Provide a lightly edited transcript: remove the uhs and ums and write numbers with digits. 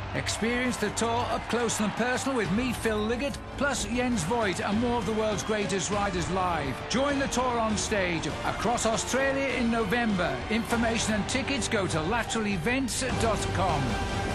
Experience the tour up close and personal with me, Phil Liggett, plus Jens Voigt and more of the world's greatest riders live. Join the tour on stage across Australia in November. Information and tickets go to lateralevents.com.